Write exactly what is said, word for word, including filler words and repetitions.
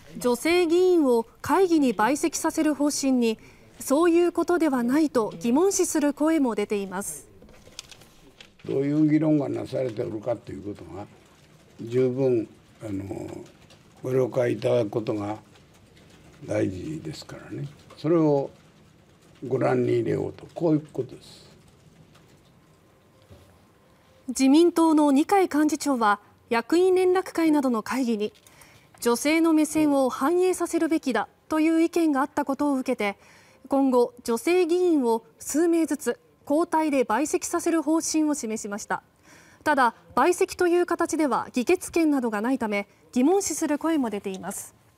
女性議員を会議に陪席させる方針にそういうことではないと疑問視する声も出ています。 どういう議論がなされておるかということが十分あのご了解いただくことが大事ですからね。それをご覧に入れようと、こういうことです。 自民党の二階幹事長は役員連絡会などの会議に女性の目線を反映させるべきだという意見があったことを受けて、今後女性議員を数名ずつ交代で陪席させる方針を示しました。ただ陪席という形では議決権などがないため疑問視する声も出ています。